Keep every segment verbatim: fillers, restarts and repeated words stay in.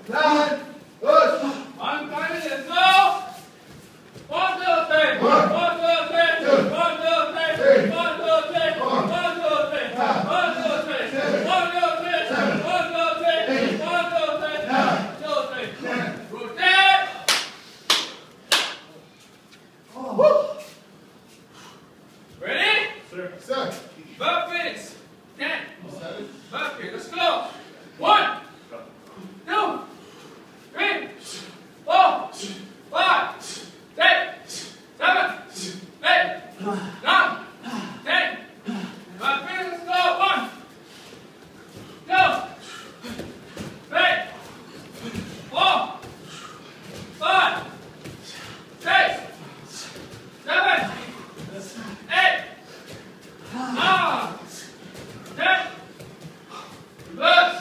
nine, push. One, five, let's go. One, two, three. One, two, three. One, two, three. One, two, three. One, two, three. One, two, three. One, two, three. One, two, three. One, two, three. Two, three. Rotate. Woo. Ready? Sir. Sir. Back fix. Ten. Back fix. Let's go. One. Two. Three. Four. Five. Six. Seven. Eight. Nine. Ten. Back fix. Let's go. One. Two. Three. Four. Five. Six. Seven. Eight. Nine. Ten. Reverse.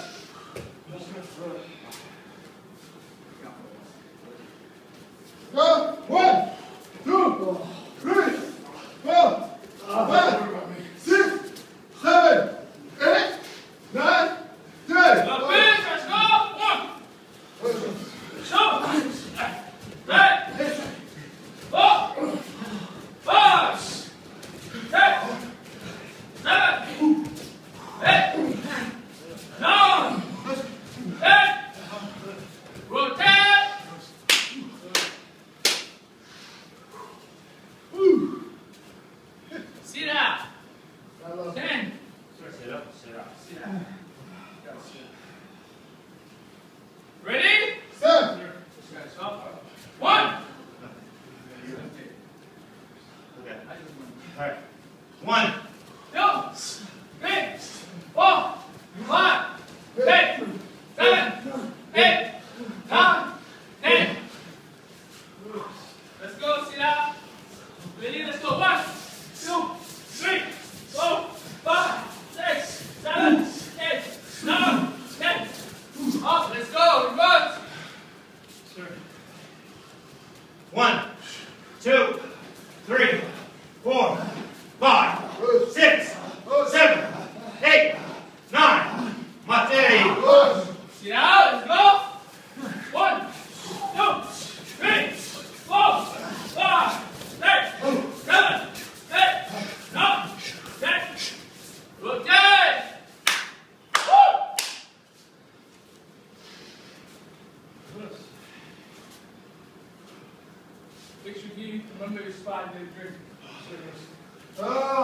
Go. One, two, three, four, five, six, seven, eight, nine, ten. Back fix. Let's go. One. Two. Three. Four. Five. Six. Seven. Eight. Nine. Ten. Rotate. Sit down. Ten. Sit up, sit up. Sit down. Ready? Sir. One. Okay. All right. One. Two. Three. Four. Five. Six. Seven. Eight. Nine. Ten. Let's go. Sit down. Ready? Let's go. One, two, three, four, five, six, seven, eight, nine, ten. Up. Let's go. Reverse. One, two, three, four, five, six, seven, eight, nine. Materi. Push. Sit down. Let's go. One, two, three, four, five, six, seven, eight, nine, ten. Rotate. Woo! Make sure you remember your spot and drink. Ah.